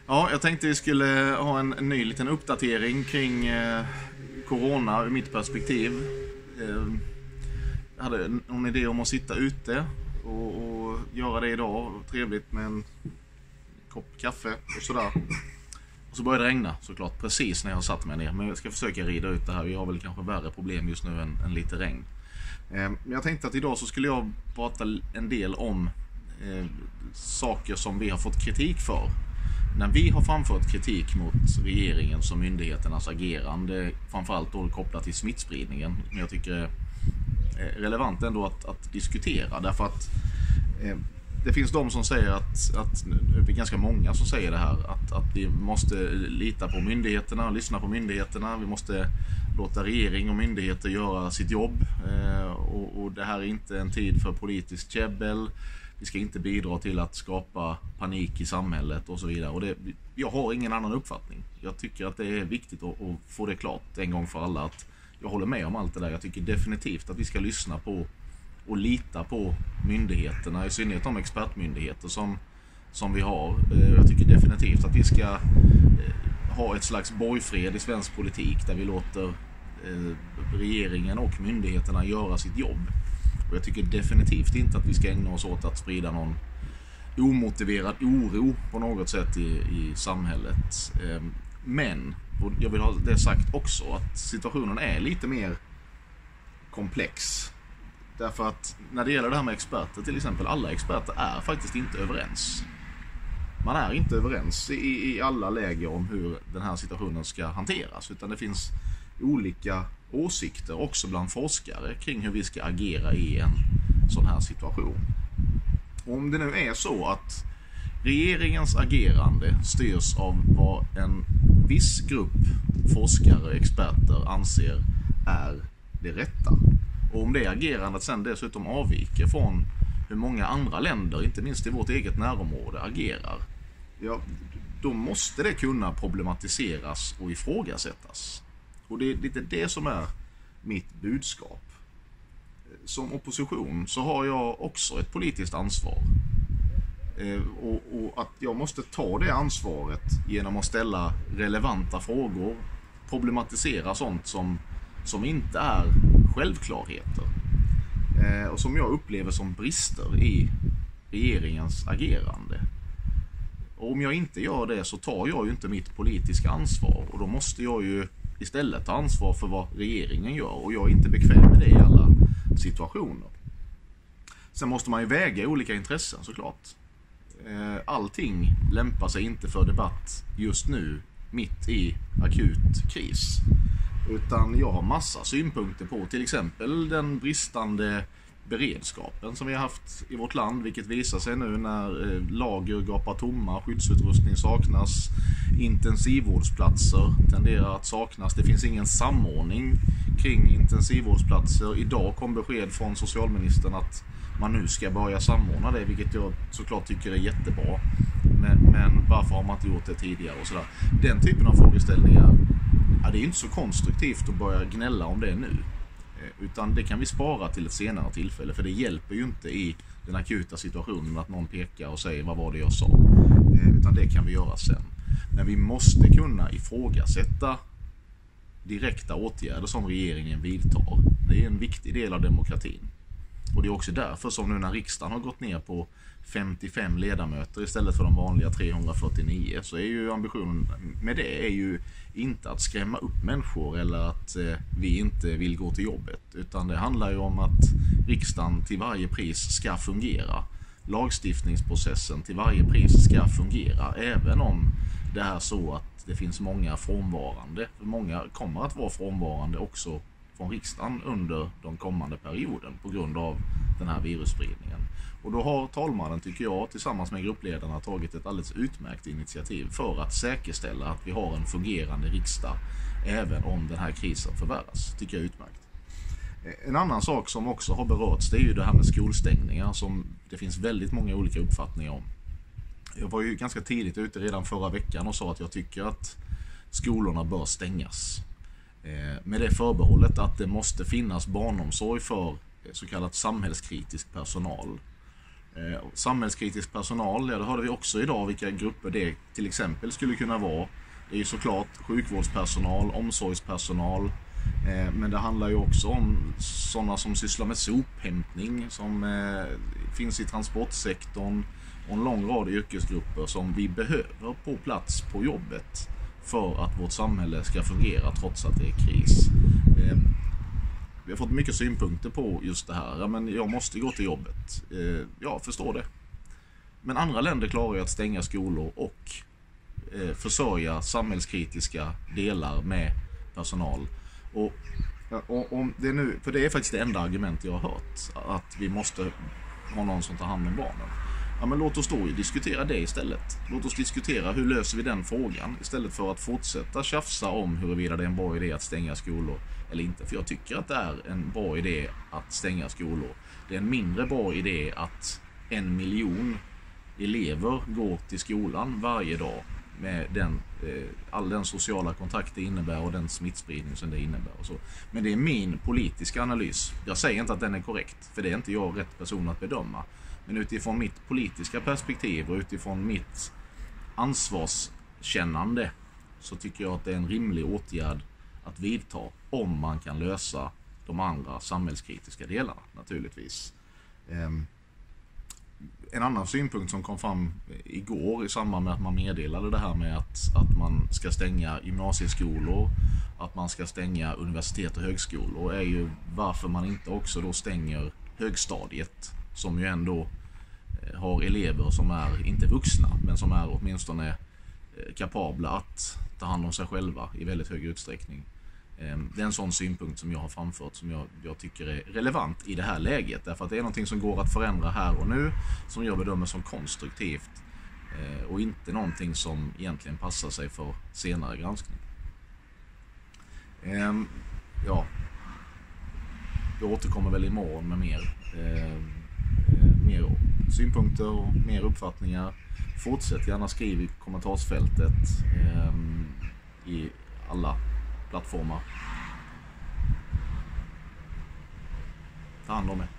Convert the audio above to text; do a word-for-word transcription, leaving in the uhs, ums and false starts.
Ja, jag tänkte vi skulle ha en, en ny liten uppdatering kring eh, corona ur mitt perspektiv. Eh, jag hade en idé om att sitta ute och, och göra det idag. Trevligt med en kopp kaffe och sådär. Och så började det regna såklart precis när jag satt mig ner. Men jag ska försöka rida ut det här. Vi har väl kanske värre problem just nu än, än lite regn. Eh, men jag tänkte att idag så skulle jag prata en del om eh, saker som vi har fått kritik för. När vi har framfört kritik mot regeringens och myndigheternas agerande, framförallt då kopplat till smittspridningen, som jag tycker är relevant ändå att, att diskutera. Därför att eh, det finns de som säger att, att det är ganska många som säger det här, att, att vi måste lita på myndigheterna, lyssna på myndigheterna, vi måste låta regering och myndigheter göra sitt jobb eh, och, och det här är inte en tid för politiskt käbbel. Vi ska inte bidra till att skapa panik i samhället och så vidare. Och det, jag har ingen annan uppfattning. Jag tycker att det är viktigt att, att få det klart en gång för alla att jag håller med om allt det där. Jag tycker definitivt att vi ska lyssna på och lita på myndigheterna, i synnerhet de expertmyndigheter som, som vi har. Jag tycker definitivt att vi ska ha ett slags borgfred i svensk politik där vi låter regeringen och myndigheterna göra sitt jobb. Och jag tycker definitivt inte att vi ska ägna oss åt att sprida någon omotiverad oro på något sätt i, i samhället. Men, och jag vill ha det sagt också, att situationen är lite mer komplex. Därför att när det gäller det här med experter till exempel, alla experter är faktiskt inte överens. Man är inte överens i, i alla läger om hur den här situationen ska hanteras, utan det finns olika åsikter också bland forskare kring hur vi ska agera i en sån här situation. Och om det nu är så att regeringens agerande styrs av vad en viss grupp forskare och experter anser är det rätta, och om det agerandet sen dessutom avviker från hur många andra länder, inte minst i vårt eget närområde, agerar, ja, då måste det kunna problematiseras och ifrågasättas. Och det är lite det som är mitt budskap. Som opposition så har jag också ett politiskt ansvar. Eh, och, och att jag måste ta det ansvaret genom att ställa relevanta frågor, problematisera sånt som, som inte är självklarheter. Eh, och som jag upplever som brister i regeringens agerande. Och om jag inte gör det så tar jag ju inte mitt politiska ansvar, och då måste jag ju istället ta ansvar för vad regeringen gör, och jag är inte bekväm med det i alla situationer. Sen måste man ju väga olika intressen såklart. Allting lämpar sig inte för debatt just nu mitt i akut kris. Utan jag har massa synpunkter på till exempel den bristande beredskapen som vi har haft i vårt land, vilket visar sig nu när lager gapar tomma, skyddsutrustning saknas, intensivvårdsplatser tenderar att saknas. Det finns ingen samordning kring intensivvårdsplatser. Idag kom besked från socialministern att man nu ska börja samordna det, vilket jag såklart tycker är jättebra. Men, men varför har man inte gjort det tidigare och sådär? Den typen av frågeställningar, ja, det är inte så konstruktivt att börja gnälla om det nu. Utan det kan vi spara till ett senare tillfälle, för det hjälper ju inte i den akuta situationen att någon pekar och säger vad var det jag sa. Utan det kan vi göra sen. Men vi måste kunna ifrågasätta direkta åtgärder som regeringen vidtar. Det är en viktig del av demokratin. Och det är också därför som nu när riksdagen har gått ner på femtiofem ledamöter istället för de vanliga trehundrafyrtionio, så är ju ambitionen med det är ju inte att skrämma upp människor eller att eh, vi inte vill gå till jobbet, utan det handlar ju om att riksdagen till varje pris ska fungera. Lagstiftningsprocessen till varje pris ska fungera, även om det är så att det finns många frånvarande. Många kommer att vara frånvarande också från riksdagen under de kommande perioden på grund av den här virusspridningen. Och då har talmannen, tycker jag, tillsammans med gruppledarna tagit ett alldeles utmärkt initiativ för att säkerställa att vi har en fungerande riksdag även om den här krisen förvärras. Tycker jag är utmärkt. En annan sak som också har berörts, det är ju det här med skolstängningar som det finns väldigt många olika uppfattningar om. Jag var ju ganska tidigt ute redan förra veckan och sa att jag tycker att skolorna bör stängas. Med det förbehållet att det måste finnas barnomsorg för så kallat samhällskritisk personal. Eh, samhällskritisk personal, ja, det hörde vi också idag vilka grupper det till exempel skulle kunna vara. Det är ju såklart sjukvårdspersonal, omsorgspersonal, eh, men det handlar ju också om sådana som sysslar med sophämtning, som eh, finns i transportsektorn och en lång rad yrkesgrupper som vi behöver på plats på jobbet för att vårt samhälle ska fungera trots att det är kris. Eh, vi har fått mycket synpunkter på just det här. Ja, men jag måste gå till jobbet. Eh, ja, förstår det. Men andra länder klarar ju att stänga skolor och eh, försörja samhällskritiska delar med personal. Och, och, och det är nu, för det är faktiskt det enda argument jag har hört, att vi måste ha någon som tar hand om barnen. Ja, men låt oss då diskutera det istället. Låt oss diskutera hur löser vi den frågan istället för att fortsätta tjafsa om huruvida det är en bra idé att stänga skolor eller inte. För jag tycker att det är en bra idé att stänga skolor. Det är en mindre bra idé att en miljon elever går till skolan varje dag med den, eh, all den sociala kontakt det innebär och den smittspridning som det innebär. Och så. Men det är min politiska analys. Jag säger inte att den är korrekt, för det är inte jag rätt person att bedöma. Men utifrån mitt politiska perspektiv och utifrån mitt ansvarskännande så tycker jag att det är en rimlig åtgärd att vidta om man kan lösa de andra samhällskritiska delarna, naturligtvis. En annan synpunkt som kom fram igår i samband med att man meddelade det här med att, att man ska stänga gymnasieskolor, att man ska stänga universitet och högskolor, är ju varför man inte också då stänger högstadiet, som ju ändå har elever som är inte vuxna men som är åtminstone kapabla att ta hand om sig själva i väldigt hög utsträckning. Det är en sån synpunkt som jag har framfört som jag, jag tycker är relevant i det här läget, därför att det är någonting som går att förändra här och nu, som jag bedömer som konstruktivt och inte någonting som egentligen passar sig för senare granskning. Ja, jag återkommer väl imorgon med mer mer synpunkter och mer uppfattningar. Fortsätt gärna skriv i kommentarsfältet eh, i alla plattformar. Ta hand om er.